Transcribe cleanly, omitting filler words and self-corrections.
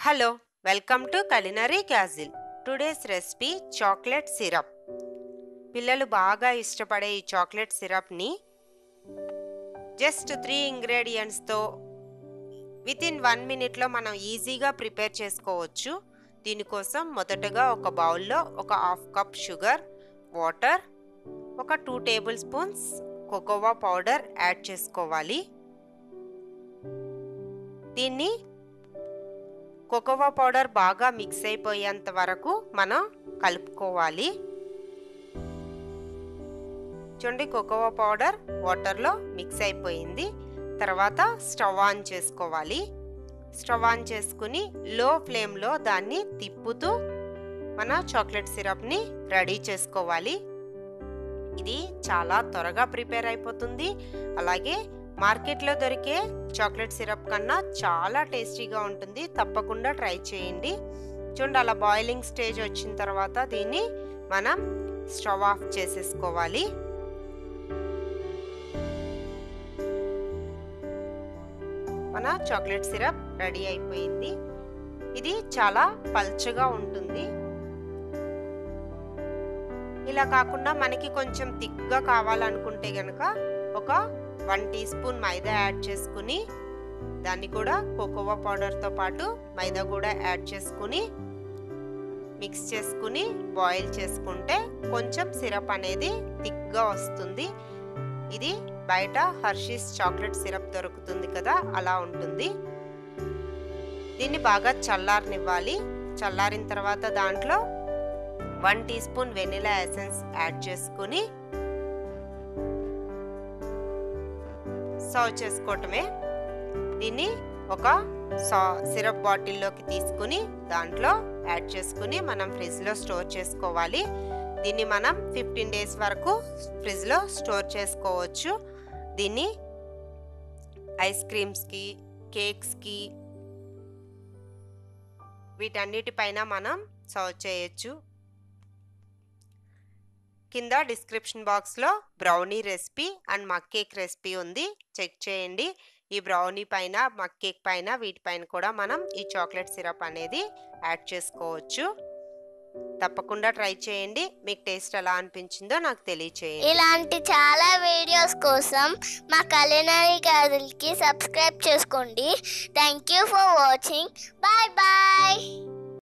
Hello, welcome to Culinary Castle. Today's recipe chocolate syrup. పిల్లలు బాగా ఇష్టపడే ఈ చాక్లెట్ సిరప్ని జస్ట్ 3 ఇంగ్రీడియంట్స్తో వితిన్ 1 మినిట్లో మనం ఈజీగా ప్రిపేర్ చేసుకోవచ్చు. దీనికోసం మొదటగా ఒక బౌల్లో ఒక హాఫ్ కప్ షుగర్, వాటర్, ఒక 2 tablespoons cocoa powder add చేసుకోవాలి. దీన్ని కోకోవా పౌడర్ బాగా మిక్స్ అయిపోయేంత వరకు మనం కలుపుకోవాలి. చూడండి, కోకోవా పౌడర్ వాటర్లో మిక్స్ అయిపోయింది. తర్వాత స్టవ్ ఆన్ చేసుకోవాలి. స్టవ్ ఆన్ చేసుకుని లో ఫ్లేమ్లో దాన్ని తిప్పుతూ మన చాక్లెట్ సిరప్ని రెడీ చేసుకోవాలి. ఇది చాలా త్వరగా ప్రిపేర్ అయిపోతుంది. అలాగే మార్కెట్లో దొరికే చాక్లెట్ సిరప్ కన్నా చాలా టేస్టీగా ఉంటుంది. తప్పకుండా ట్రై చేయండి. చూడండి, అలా బాయిలింగ్ స్టేజ్ వచ్చిన తర్వాత దీన్ని మనం స్టవ్ ఆఫ్ చేసేసుకోవాలి. మన చాక్లెట్ సిరప్ రెడీ అయిపోయింది. ఇది చాలా పల్చగా ఉంటుంది. ఇలా కాకుండా మనకి కొంచెం థిక్గా కావాలనుకుంటే గనక ఒక 1 టీ స్పూన్ మైదా యాడ్ చేసుకుని దాన్ని కూడా కోకోవా పౌడర్తో పాటు మైదా కూడా యాడ్ చేసుకుని మిక్స్ చేసుకుని బాయిల్ చేసుకుంటే కొంచెం సిరప్ అనేది థిక్గా వస్తుంది. ఇది బయట హర్షీస్ చాక్లెట్ సిరప్ దొరుకుతుంది కదా, అలా ఉంటుంది. దీన్ని బాగా చల్లారనివ్వాలి. చల్లారిన తర్వాత దాంట్లో 1 teaspoon vanilla essence add చేసుకుని సర్వ్ చేసుకోవటమే. దీన్ని ఒక సిరప్ బాటిల్లోకి తీసుకుని దాంట్లో యాడ్ చేసుకుని మనం ఫ్రిడ్జ్లో స్టోర్ చేసుకోవాలి. దీన్ని మనం 15 డేస్ వరకు ఫ్రిడ్జ్లో స్టోర్ చేసుకోవచ్చు. దీన్ని ఐస్ క్రీమ్స్కి, కేక్స్కి, వీటన్నిటిపైన మనం సర్వ్ చేయొచ్చు. కింద డిస్క్రిప్షన్ బాక్స్లో brownie recipe and mug cake recipe ఉంది, చెక్ చేయండి. ఈ బ్రౌనీ పైన, మక్ కేక్ పైన, వీటిపైన కూడా మనం ఈ చాక్లెట్ సిరప్ అనేది యాడ్ చేసుకోవచ్చు. తప్పకుండా ట్రై చేయండి. మీకు టేస్ట్ ఎలా అనిపించిందో నాకు తెలియచేయండి. ఇలాంటి చాలా వీడియోస్ కోసం మా culinary castle కి సబ్స్క్రైబ్ చేసుకోండి. Thank you for watching. Bye bye.